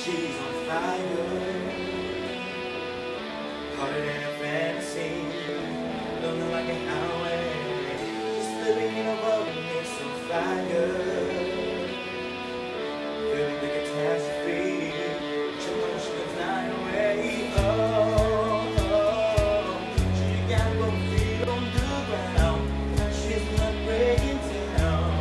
She's on fire, hotter than a fantasy, lonely like a highway, just living in a wilderness on fire, feeling the catastrophe, she knows she can fly away. Oh, she got both feet on the ground, she's not breaking down.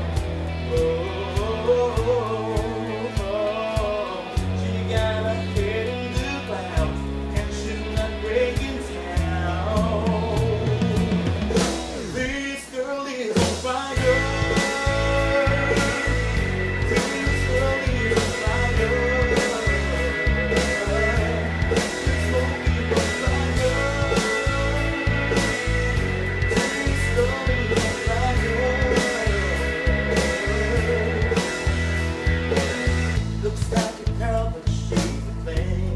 Looks like a girl, but she's a flame.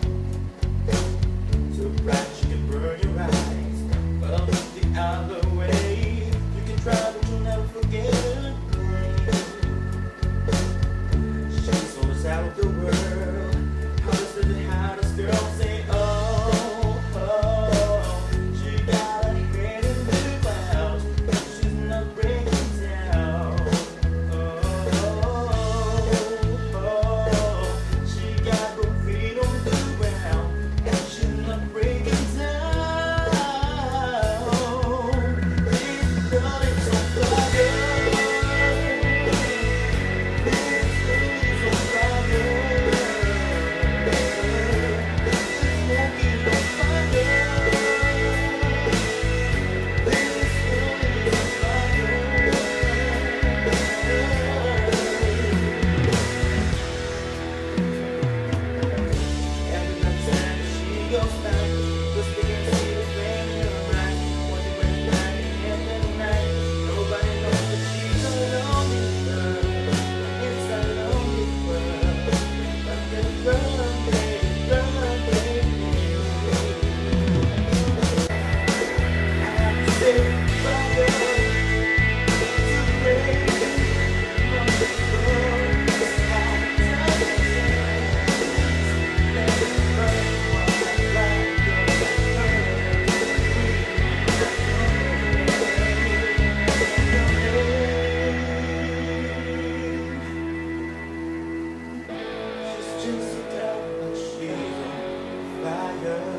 So bright she can burn your eyes, but I'll look the other way. You can try, but you'll never forget her name. She's always out of the world, hottest of the hottest girls. Say oh, oh, she got her head in the clouds, she's not breaking down. Just a doubt, but she's on fire.